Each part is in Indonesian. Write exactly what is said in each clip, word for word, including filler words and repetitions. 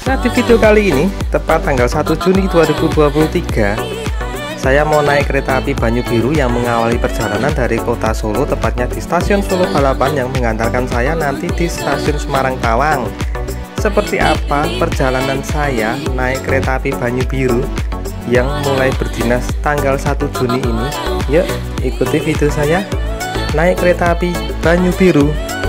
Nah, di video kali ini, tepat tanggal satu Juni dua ribu dua puluh tiga, saya mau naik kereta api Banyu Biru yang mengawali perjalanan dari kota Solo, tepatnya di stasiun Solo Balapan yang mengantarkan saya nanti di stasiun Semarang Tawang. Seperti apa perjalanan saya naik kereta api Banyu Biru yang mulai berdinas tanggal satu Juni ini? Yuk, ikuti video saya naik kereta api Banyu Biru.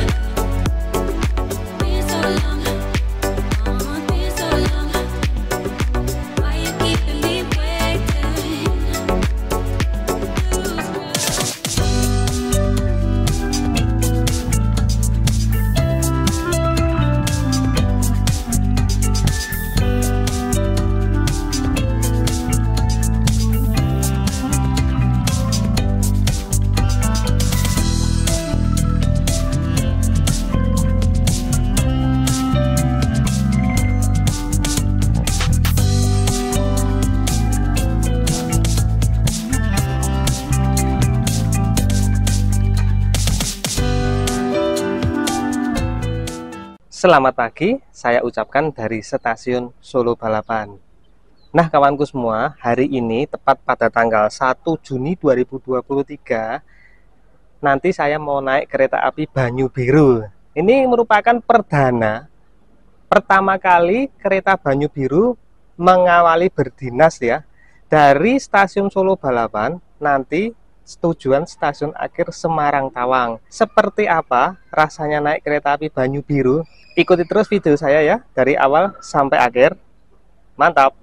Selamat pagi, saya ucapkan dari stasiun Solo Balapan. Nah kawanku semua, hari ini tepat pada tanggal satu Juni dua ribu dua puluh tiga, nanti saya mau naik kereta api Banyu Biru. Ini merupakan perdana, pertama kali kereta Banyu Biru mengawali berdinas ya, dari stasiun Solo Balapan, nanti tujuan stasiun akhir Semarang Tawang. Seperti apa rasanya naik kereta api Banyu Biru? Ikuti terus video saya ya, dari awal sampai akhir. Mantap!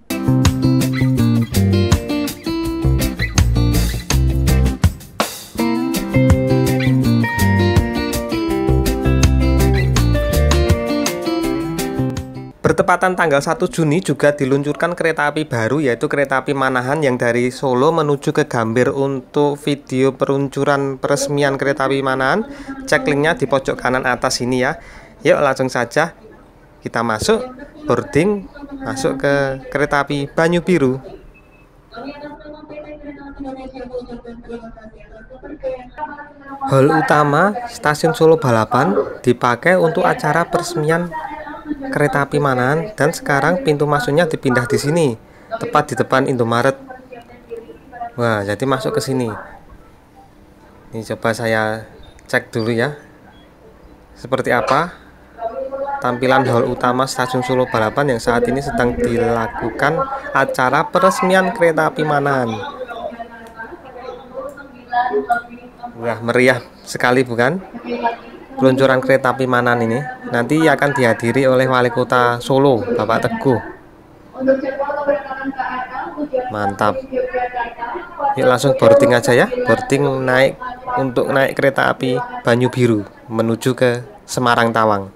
Bertepatan tanggal satu Juni juga diluncurkan kereta api baru, yaitu kereta api Manahan yang dari Solo menuju ke Gambir. Untuk video peluncuran peresmian kereta api Manahan, cek linknya di pojok kanan atas ini ya. Yuk langsung saja kita masuk, boarding, masuk ke kereta api Banyu Biru. Hall utama stasiun Solo Balapan dipakai untuk acara peresmian kereta api Manahan, dan sekarang pintu masuknya dipindah di sini, tepat di depan Indomaret. Wah, jadi masuk ke sini. Ini coba saya cek dulu ya, seperti apa tampilan hall utama stasiun Solo Balapan yang saat ini sedang dilakukan acara peresmian kereta api Manahan. Wah, meriah sekali bukan? Peluncuran kereta api Manahan ini nanti akan dihadiri oleh Wali Kota Solo, Bapak Teguh. Mantap. Yuk langsung boarding aja ya, boarding naik untuk naik kereta api Banyu Biru menuju ke Semarang Tawang.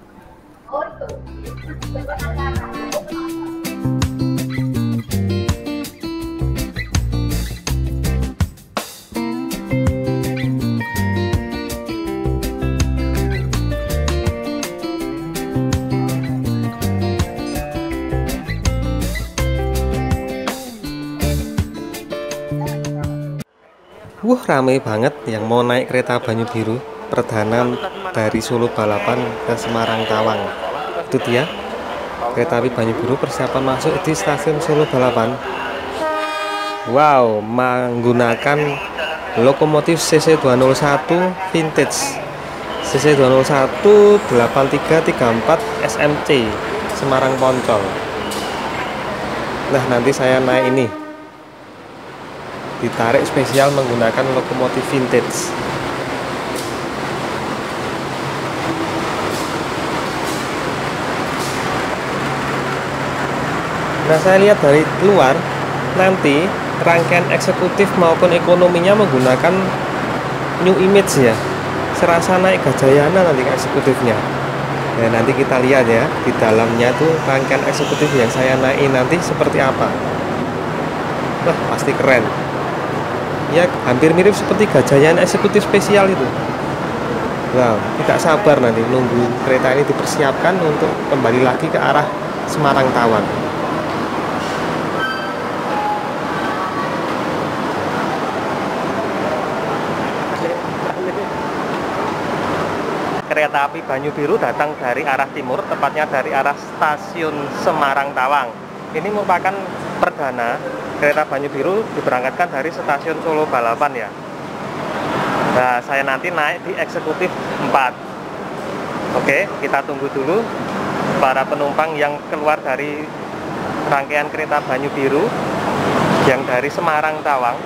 Wuh, ramai banget yang mau naik kereta Banyu Biru perdana dari Solo Balapan ke Semarang Tawang. Itu dia kereta api Banyu Biru persiapan masuk di stasiun Solo Balapan. Wow, menggunakan lokomotif C C dua nol satu vintage, C C dua nol satu delapan tiga tiga empat S M C Semarang Poncol. Nah, nanti saya naik ini, ditarik spesial menggunakan lokomotif vintage. Nah, saya lihat dari luar, nanti rangkaian eksekutif maupun ekonominya menggunakan new image ya, serasa naik Gajayana nanti eksekutifnya. Nah, nanti kita lihat ya, di dalamnya tuh rangkaian eksekutif yang saya naik nanti seperti apa. Wah, pasti keren ya, hampir mirip seperti Gajayana eksekutif spesial itu. Wow, tidak sabar nanti nunggu kereta ini dipersiapkan untuk kembali lagi ke arah Semarang Tawang. kereta api Banyu Biru datang dari arah timur, tepatnya dari arah stasiun Semarang Tawang. Ini merupakan perdana kereta Banyu Biru diberangkatkan dari stasiun Solo Balapan ya. Nah, saya nanti naik di eksekutif empat. Oke, kita tunggu dulu para penumpang yang keluar dari rangkaian kereta Banyu Biru yang dari Semarang Tawang.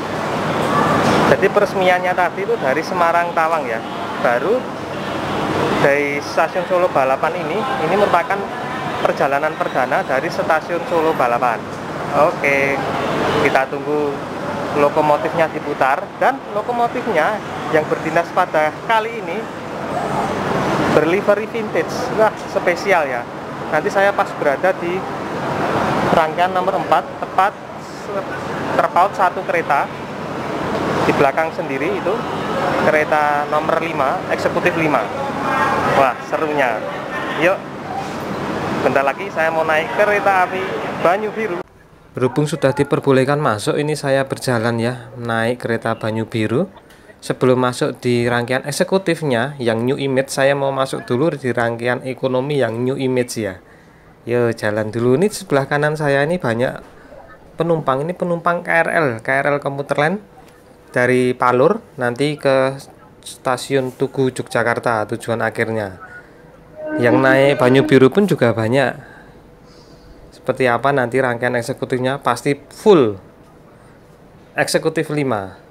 Jadi peresmiannya tadi itu dari Semarang Tawang ya. Baru dari stasiun Solo Balapan ini, ini merupakan perjalanan perdana dari stasiun Solo Balapan. Oke, kita tunggu lokomotifnya diputar, dan lokomotifnya yang berdinas pada kali ini berlivery vintage. Wah, spesial ya. Nanti saya pas berada di rangkaian nomor empat, tepat terpaut satu kereta di belakang sendiri, itu kereta nomor lima, eksekutif lima. Wah, serunya. Yuk, bentar lagi saya mau naik kereta api Banyu Biru. Berhubung sudah diperbolehkan masuk, ini saya berjalan ya, naik kereta Banyu Biru. Sebelum masuk di rangkaian eksekutifnya yang New Image, saya mau masuk dulu di rangkaian ekonomi yang New Image ya. Yuk, jalan dulu. Ini sebelah kanan saya ini banyak penumpang. Ini penumpang K R L, K R L Komuter Line dari Palur nanti ke stasiun Tugu Yogyakarta tujuan akhirnya. Yang naik Banyu Biru pun juga banyak. Seperti apa nanti rangkaian eksekutifnya, pasti full eksekutif lima.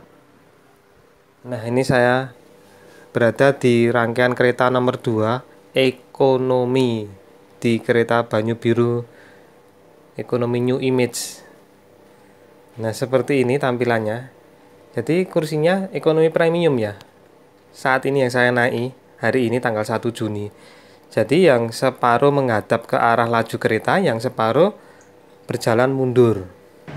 Nah, ini saya berada di rangkaian kereta nomor dua, ekonomi, di kereta Banyu Biru ekonomi New Image. Nah, seperti ini tampilannya. Jadi kursinya ekonomi premium ya. Saat ini yang saya naiki hari ini tanggal satu Juni. Jadi yang separuh menghadap ke arah laju kereta, yang separuh berjalan mundur.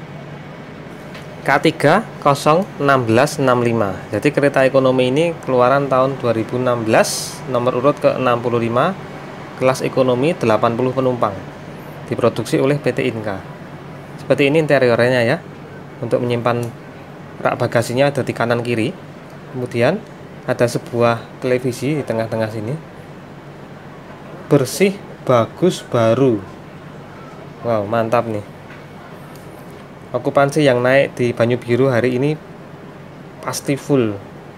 K tiga nol enam belas enam lima. Jadi kereta ekonomi ini keluaran tahun dua ribu enam belas, nomor urut ke enam puluh lima, kelas ekonomi delapan puluh penumpang. Diproduksi oleh P T Inka. Seperti ini interiornya ya. Untuk menyimpan rak bagasinya ada di kanan kiri. Kemudian ada sebuah televisi di tengah-tengah sini. Bersih, bagus, baru. Wow, mantap nih. Okupansi yang naik di Banyu Biru hari ini pasti full.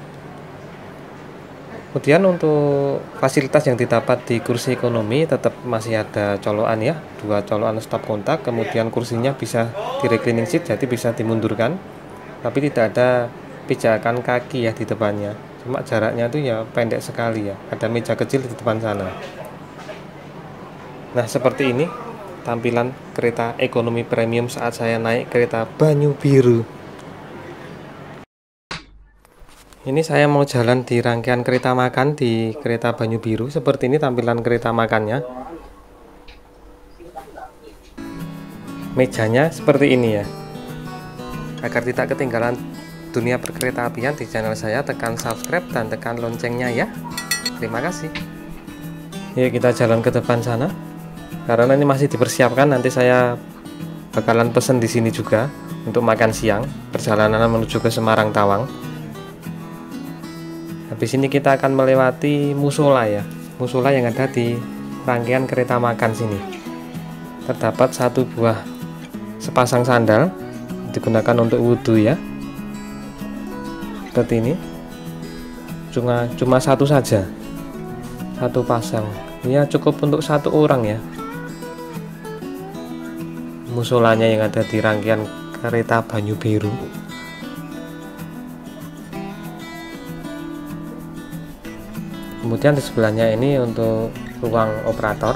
Kemudian untuk fasilitas yang didapat di kursi ekonomi tetap masih ada colokan ya, dua colokan stop kontak. Kemudian kursinya bisa di reclining seat, jadi bisa dimundurkan, tapi tidak ada pijakan kaki ya di depannya. Cuma jaraknya itu ya pendek sekali ya, ada meja kecil di depan sana. Nah, seperti ini tampilan kereta ekonomi premium saat saya naik kereta Banyu Biru. Ini saya mau jalan di rangkaian kereta makan di kereta Banyu Biru. Seperti ini tampilan kereta makannya. Mejanya seperti ini ya. Agar tidak ketinggalan dunia perkereta apian di channel saya, tekan subscribe dan tekan loncengnya ya. Terima kasih. Yuk kita jalan ke depan sana. Karena ini masih dipersiapkan, nanti saya bakalan pesen di sini juga untuk makan siang. Perjalanan menuju ke Semarang Tawang. Habis ini kita akan melewati musola ya, musola yang ada di rangkaian kereta makan sini. Terdapat satu buah sepasang sandal digunakan untuk wudhu ya. Seperti ini. Cuma cuma satu saja, satu pasang. Ya cukup untuk satu orang ya. Musolanya yang ada di rangkaian kereta Banyu Biru. Kemudian di sebelahnya ini untuk ruang operator.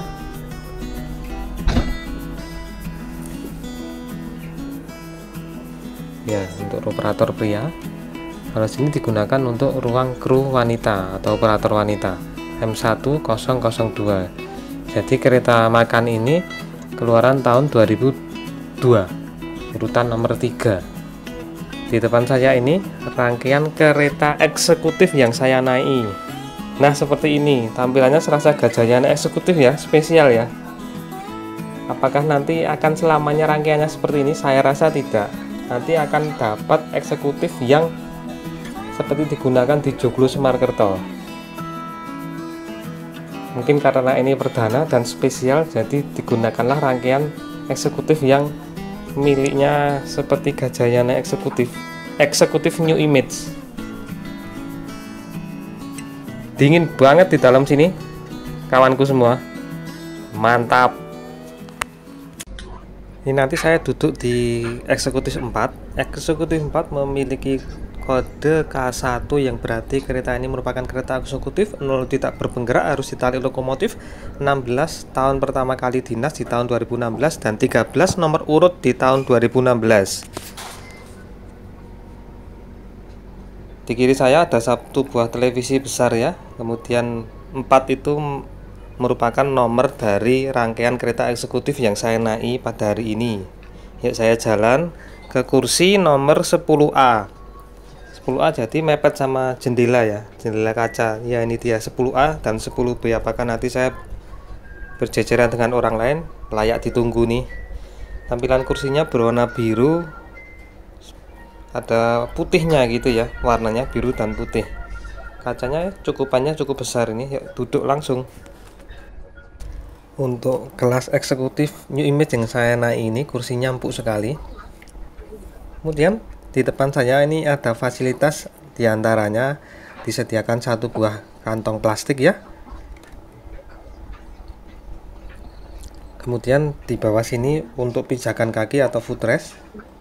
Ya, untuk operator pria. Kalau sini digunakan untuk ruang kru wanita atau operator wanita M satu nol nol dua. Jadi kereta makan ini keluaran tahun dua ribu dua, urutan nomor tiga. Di depan saya ini rangkaian kereta eksekutif yang saya naiki. Nah, seperti ini tampilannya, serasa gajahnya eksekutif ya, spesial ya. Apakah nanti akan selamanya rangkaiannya seperti ini? Saya rasa tidak. Nanti akan dapat eksekutif yang seperti digunakan di Joglo Semarkerto. Mungkin karena ini perdana dan spesial, jadi digunakanlah rangkaian eksekutif yang miliknya seperti Gajayana eksekutif, eksekutif New Image. Dingin banget di dalam sini, kawanku semua. Mantap. Ini nanti saya duduk di eksekutif empat. Eksekutif empat memiliki kode K satu yang berarti kereta ini merupakan kereta eksekutif, nol tidak berpenggerak, harus ditarik lokomotif, enam belas tahun pertama kali dinas di tahun dua ribu enam belas, dan tiga belas nomor urut di tahun dua ribu enam belas. Di kiri saya ada satu buah televisi besar ya. Kemudian empat itu merupakan nomor dari rangkaian kereta eksekutif yang saya naiki pada hari ini. Yuk saya jalan ke kursi nomor sepuluh A. sepuluh A jadi mepet sama jendela ya, jendela kaca. Ya ini dia sepuluh A dan sepuluh B. Apakah nanti saya berjejeran dengan orang lain? Layak ditunggu nih. Tampilan kursinya berwarna biru, ada putihnya gitu ya, warnanya biru dan putih. Kacanya cukupannya cukup besar ini. Yuk duduk langsung. Untuk kelas eksekutif New Image yang saya naik ini kursinya empuk sekali. Kemudian di depan saya ini ada fasilitas, diantaranya disediakan satu buah kantong plastik ya. Kemudian di bawah sini untuk pijakan kaki atau footrest,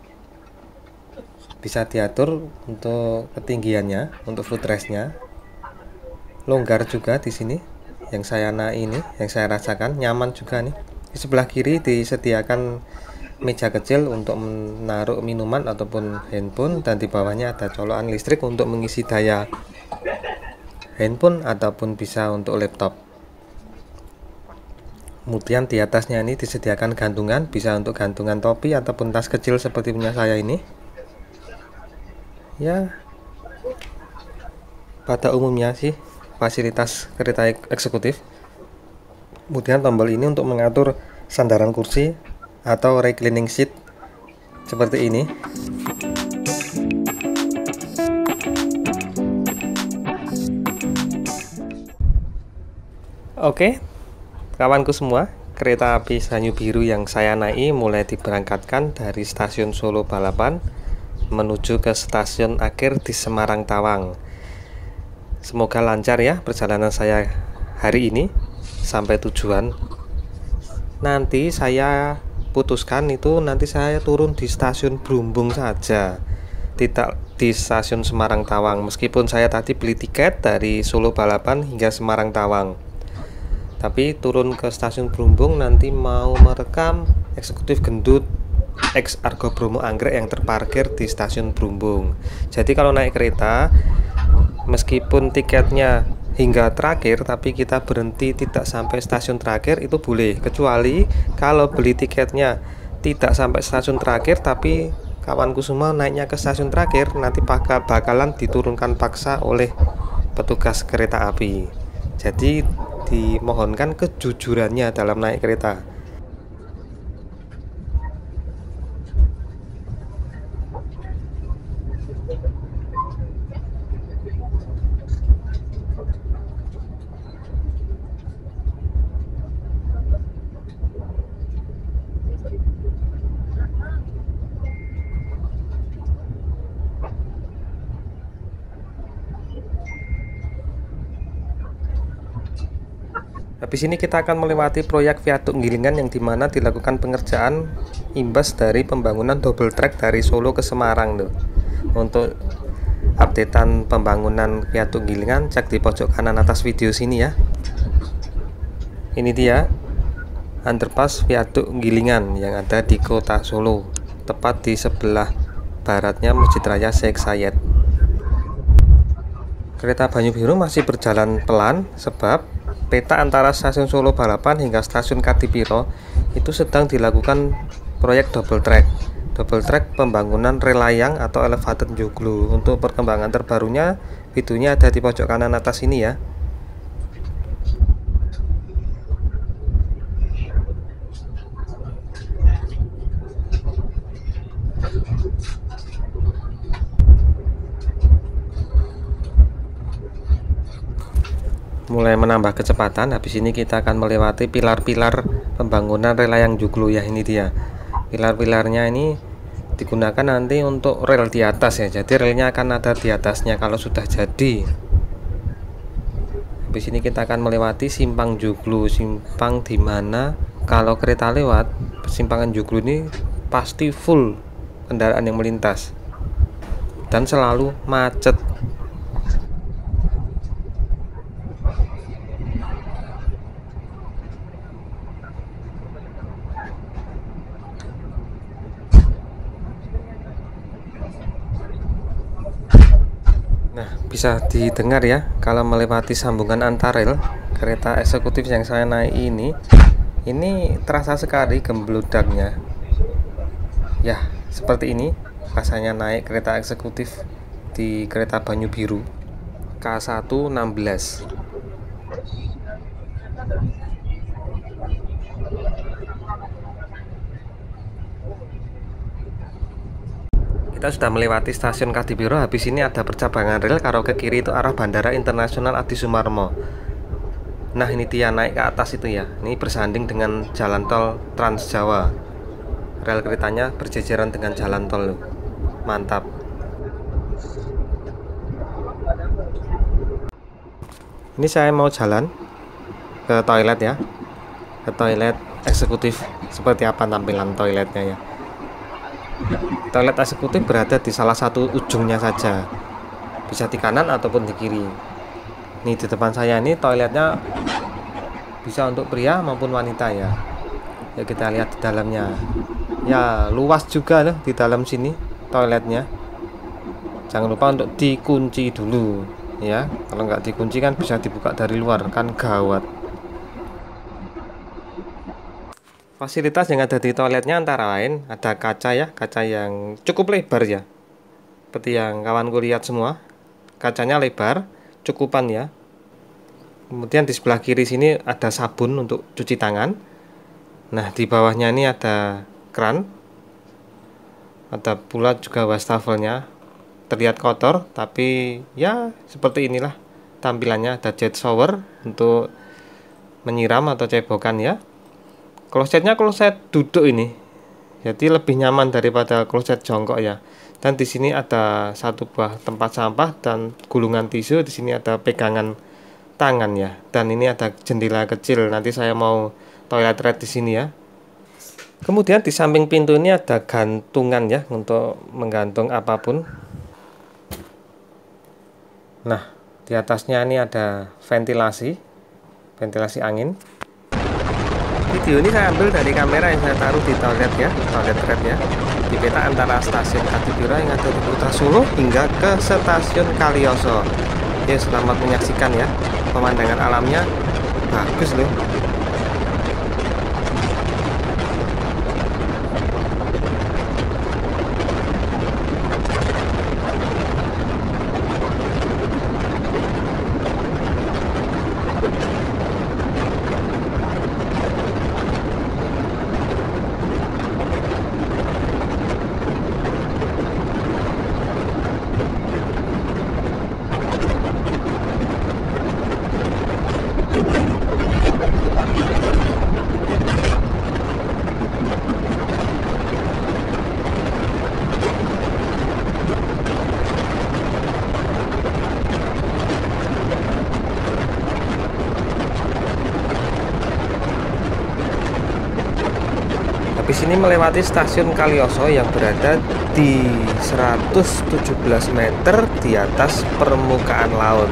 bisa diatur untuk ketinggiannya, untuk footrestnya. Longgar juga di sini. Yang saya naik ini, yang saya rasakan nyaman juga nih. Di sebelah kiri disediakan meja kecil untuk menaruh minuman ataupun handphone, dan di bawahnya ada colokan listrik untuk mengisi daya handphone ataupun bisa untuk laptop. Kemudian di atasnya ini disediakan gantungan, bisa untuk gantungan topi ataupun tas kecil seperti punya saya ini. Ya, pada umumnya sih fasilitas kereta eksekutif. Kemudian tombol ini untuk mengatur sandaran kursi atau reclining seat seperti ini. Oke, kawanku semua, kereta api Sanyu Biru yang saya naiki mulai diberangkatkan dari stasiun Solo Balapan menuju ke stasiun akhir di Semarang Tawang. Semoga lancar ya perjalanan saya hari ini sampai tujuan. Nanti saya putuskan itu nanti saya turun di stasiun Brumbung saja, tidak di stasiun Semarang Tawang. Meskipun saya tadi beli tiket dari Solo Balapan hingga Semarang Tawang, tapi turun ke stasiun Brumbung nanti mau merekam eksekutif gendut X Argo Bromo Anggrek yang terparkir di stasiun Brumbung. Jadi kalau naik kereta, meskipun tiketnya hingga terakhir, tapi kita berhenti tidak sampai stasiun terakhir itu boleh, kecuali kalau beli tiketnya tidak sampai stasiun terakhir tapi kawanku semua naiknya ke stasiun terakhir, nanti bakal bakalan diturunkan paksa oleh petugas kereta api. Jadi dimohonkan kejujurannya dalam naik kereta. Habis ini kita akan melewati proyek viaduk Gilingan yang dimana dilakukan pengerjaan imbas dari pembangunan double track dari Solo ke Semarang tuh. Untuk updatean pembangunan viaduk Gilingan, cek di pojok kanan atas video sini ya. Ini dia underpass viaduk Gilingan yang ada di kota Solo, tepat di sebelah baratnya Masjid Raya Sheikh Sayed. Kereta Banyu Biru masih berjalan pelan sebab peta antara stasiun Solo Balapan hingga stasiun Kadipiro itu sedang dilakukan proyek double track. Double track pembangunan rel layang atau elevated joglo. Untuk perkembangan terbarunya, videonya ada di pojok kanan atas ini ya. mulai menambah kecepatan. Habis ini kita akan melewati pilar-pilar pembangunan rel layang Joglo ya. Ini dia pilar-pilarnya, ini digunakan nanti untuk rel di atas ya, jadi relnya akan ada di atasnya kalau sudah jadi. Habis ini kita akan melewati simpang Joglo, simpang dimana kalau kereta lewat persimpangan Joglo ini pasti full kendaraan yang melintas dan selalu macet. Nah, bisa didengar ya kalau melewati sambungan antarel kereta eksekutif yang saya naik ini, ini terasa sekali gembludaknya. Ya, seperti ini rasanya naik kereta eksekutif di kereta Banyu Biru K seratus enam belas. Kita sudah melewati stasiun Kadipiro. Habis ini ada percabangan rel, kalau ke kiri itu arah Bandara Internasional Adi Sumarmo. Nah, ini dia naik ke atas itu ya, ini bersanding dengan jalan tol Trans Jawa. Rel keretanya berjejeran dengan jalan tol. Mantap. Ini saya mau jalan ke toilet ya, ke toilet eksekutif. Seperti apa tampilan toiletnya ya. Toilet eksekutif berada di salah satu ujungnya saja, bisa di kanan ataupun di kiri. Nih di depan saya ini toiletnya bisa untuk pria maupun wanita ya. Ya kita lihat di dalamnya. Ya luas juga loh di dalam sini toiletnya. Jangan lupa untuk dikunci dulu ya. Kalau nggak dikunci kan bisa dibuka dari luar, kan gawat. Fasilitas yang ada di toiletnya antara lain ada kaca ya, kaca yang cukup lebar ya, seperti yang kawanku lihat semua, kacanya lebar, cukupan ya. Kemudian di sebelah kiri sini ada sabun untuk cuci tangan. Nah, di bawahnya ini ada kran, ada pula juga wastafelnya. Terlihat kotor, tapi ya seperti inilah tampilannya. Ada jet shower untuk menyiram atau cebokan ya. Klosetnya kloset duduk ini, jadi lebih nyaman daripada kloset jongkok ya. Dan di sini ada satu buah tempat sampah dan gulungan tisu. Di sini ada pegangan tangan ya. Dan ini ada jendela kecil. Nanti saya mau toilet red di sini ya. Kemudian di samping pintu ini ada gantungan ya untuk menggantung apapun. Nah, di atasnya ini ada ventilasi, ventilasi angin. Video ini saya ambil dari kamera yang saya taruh di toilet ya, toilet red ya, di peta antara stasiun Kadipiro yang ada di Kota Solo hingga ke stasiun Kaliyoso. Ya, selamat menyaksikan ya, pemandangan alamnya bagus loh. Habis ini melewati stasiun Kaliyoso yang berada di seratus tujuh belas meter di atas permukaan laut.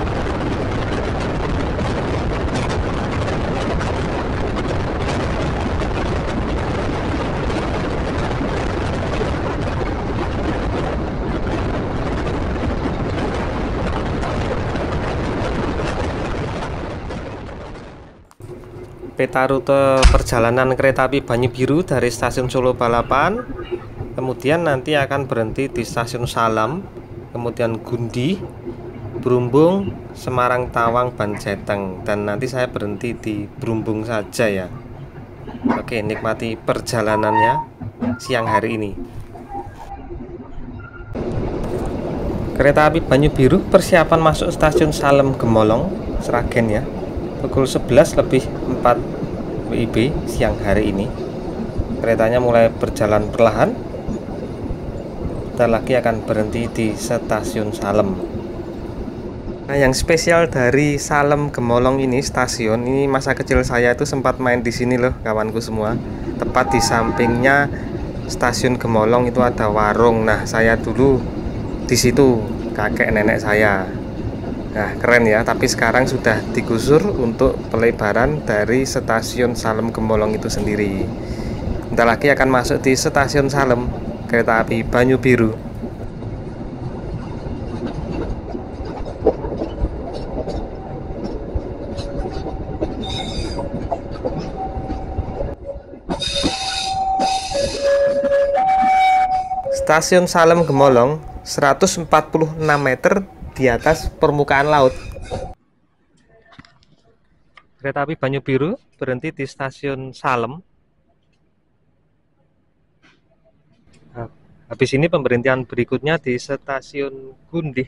Peta rute perjalanan kereta api Banyu Biru dari stasiun Solo Balapan, kemudian nanti akan berhenti di stasiun Salam, kemudian Gundi, Brumbung, Semarang, Tawang, Banjeteng, dan nanti saya berhenti di Brumbung saja ya. Oke, nikmati perjalanannya siang hari ini. Kereta api Banyu Biru persiapan masuk stasiun Salem Gemolong, Sragen ya. Pukul sebelas lebih empat W I B siang hari ini. Keretanya mulai berjalan perlahan. Bentar lagi akan berhenti di stasiun Salem. Nah, yang spesial dari Salem Gemolong ini stasiun ini, masa kecil saya itu sempat main di sini loh kawanku semua. Tepat di sampingnya stasiun Gemolong itu ada warung. Nah, saya dulu di situ, kakek nenek saya. Nah, keren ya, tapi sekarang sudah digusur untuk pelebaran dari stasiun Salem Gemolong itu sendiri. Bentar lagi akan masuk di stasiun Salem, kereta api Banyu Biru. Stasiun Salem Gemolong seratus empat puluh enam meter di atas permukaan laut. Kereta api Banyu Biru berhenti di stasiun Salem. Habis ini pemberhentian berikutnya di stasiun Gundih.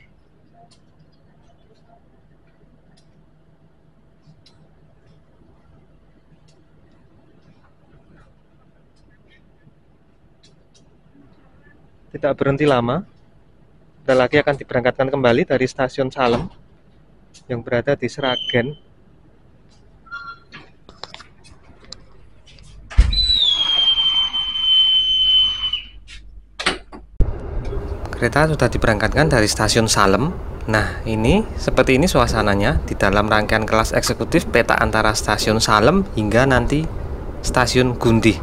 Tidak berhenti lama. Dan lagi akan diberangkatkan kembali dari stasiun Salem yang berada di Sragen. Kereta sudah diberangkatkan dari stasiun Salem. Nah, ini seperti ini suasananya di dalam rangkaian kelas eksekutif peta antara stasiun Salem hingga nanti stasiun Gundih.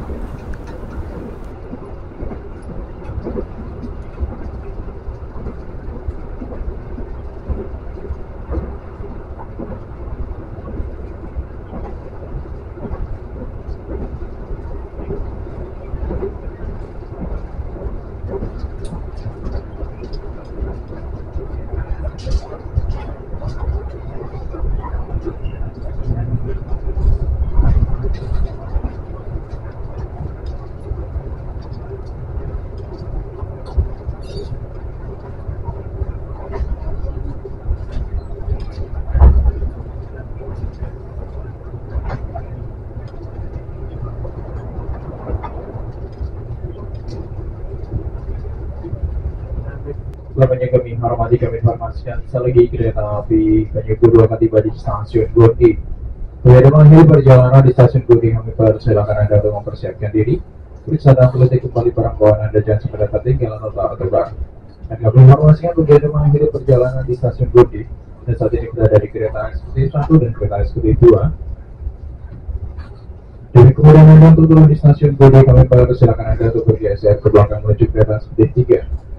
Selanjutnya kami hormati kami informasikan selagi kereta api Banyu Biru akan tiba di stasiun Gundih. Bagi mengakhiri perjalanan di stasiun Gundih, kami persilakan Anda untuk mempersiapkan diri. Periksa dan teliti kembali barang bawaan Anda, jangan sampai tertinggal atau tak terbar. Dan kami informasikan bagi mengakhiri perjalanan di stasiun Gundih dan saat ini berada di kereta eksekutif satu dan kereta eksekutif dua. Dari kemudian Anda untuk turun di stasiun Gundih, kami persilakan Anda untuk bergeser ke belakang menuju kereta eksekutif tiga.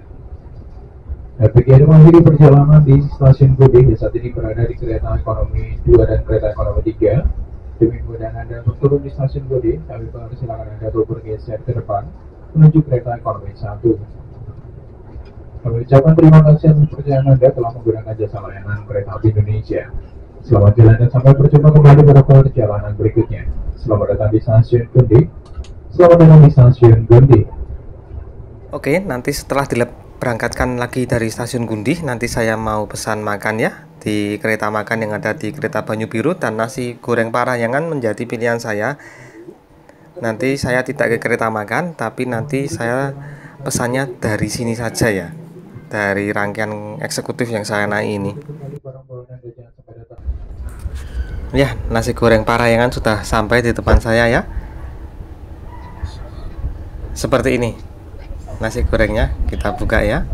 Bagi Anda mengakhiri perjalanan di stasiun Gundih dan saat ini berada di kereta ekonomi dua dan kereta ekonomi tiga. Demi kemudian Anda untuk turun di stasiun Gundih, kami persilakan Anda untuk bergeser ke depan menuju kereta ekonomi satu. Kami ucapkan terima kasih atas perjalanan Anda telah menggunakan jasa layanan kereta api Indonesia. Selamat jalan dan sampai berjumpa kembali pada perjalanan berikutnya. Selamat datang di stasiun Gundih. Selamat datang di stasiun Gundih. Oke, nanti setelah diberangkatkan lagi dari stasiun Gundih, nanti saya mau pesan makan ya di kereta makan yang ada di kereta Banyu Biru, dan nasi goreng Parahyangan menjadi pilihan saya. Nanti saya tidak ke kereta makan, tapi nanti saya pesannya dari sini saja ya, dari rangkaian eksekutif yang saya naik ini. Ya, nasi goreng Parahyangan sudah sampai di depan saya ya. Seperti ini nasi gorengnya, kita buka ya.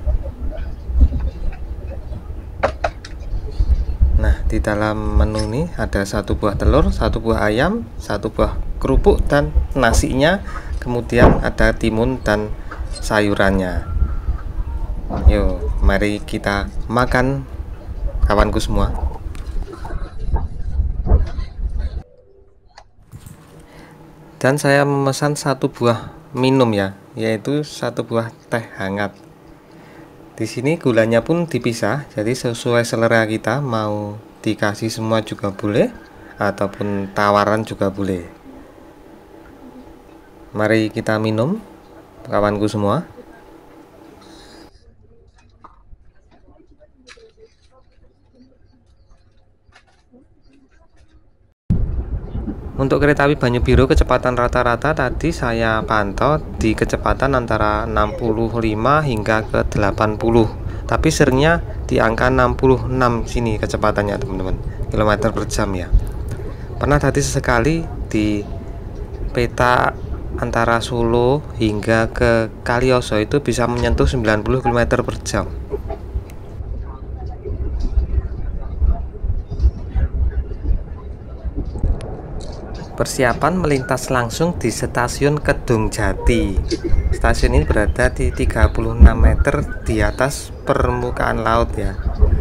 Nah, di dalam menu ini ada satu buah telur, satu buah ayam, satu buah kerupuk dan nasinya, kemudian ada timun dan sayurannya. Yuk, mari kita makan kawanku semua. Dan saya memesan satu buah minum ya, yaitu satu buah teh hangat. Di sini gulanya pun dipisah, jadi sesuai selera kita, mau dikasih semua juga boleh, ataupun tawaran juga boleh. Mari kita minum, kawanku semua. Untuk kereta api Banyu Biru kecepatan rata-rata tadi saya pantau di kecepatan antara enam puluh lima hingga ke delapan puluh. Tapi seringnya di angka enam puluh enam sini kecepatannya teman-teman, kilometer per jam ya. Pernah tadi sesekali di peta antara Solo hingga ke Kaliyoso itu bisa menyentuh sembilan puluh kilometer per jam. Persiapan melintas langsung di stasiun Kedung Jati. Stasiun ini berada di tiga puluh enam meter di atas permukaan laut ya.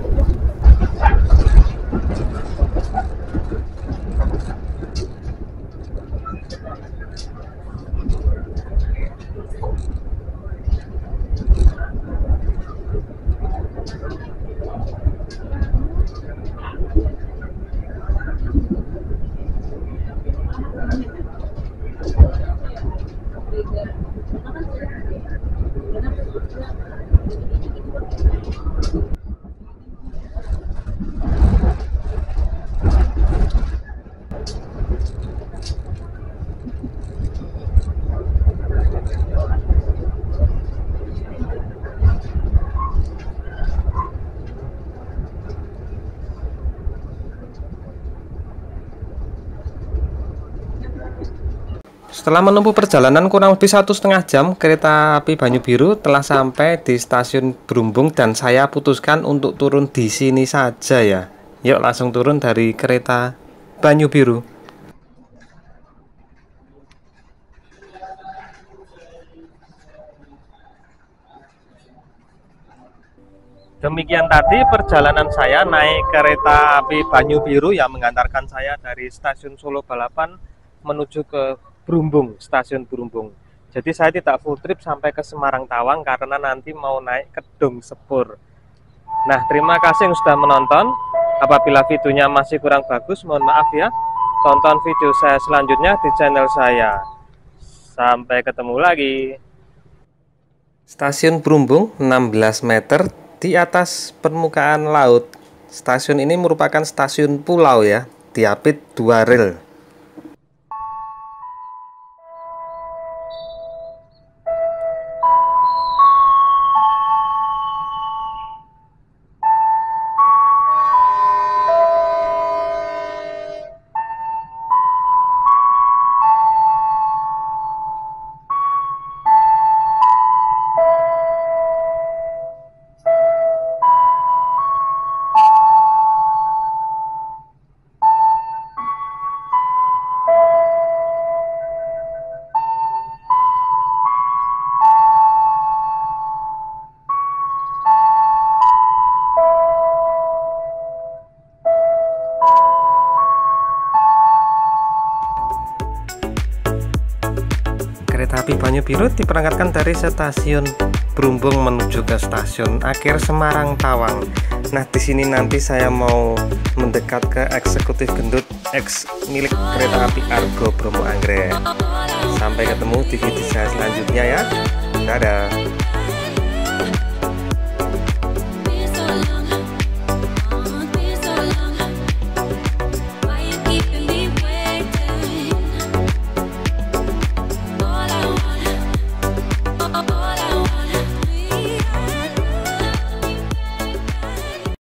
Setelah menempuh perjalanan kurang lebih satu setengah jam, kereta api Banyu Biru telah sampai di stasiun Brumbung dan saya putuskan untuk turun di sini saja ya. Yuk langsung turun dari kereta Banyu Biru. Demikian tadi perjalanan saya naik kereta api Banyu Biru yang mengantarkan saya dari stasiun Solo Balapan menuju ke Brumbung, stasiun Brumbung. Jadi saya tidak full trip sampai ke Semarang Tawang karena nanti mau naik ke Kedung Sepur. Nah, terima kasih yang sudah menonton. Apabila videonya masih kurang bagus, mohon maaf ya. Tonton video saya selanjutnya di channel saya. Sampai ketemu lagi. Stasiun Brumbung enam belas meter di atas permukaan laut. Stasiun ini merupakan stasiun pulau ya, diapit dua rel. Kereta api Banyu Biru diberangkatkan dari stasiun Brumbung menuju ke stasiun akhir Semarang Tawang. Nah, di sini nanti saya mau mendekat ke eksekutif gendut X milik kereta api Argo Bromo Anggrek. Sampai ketemu di video saya selanjutnya ya. Dadah.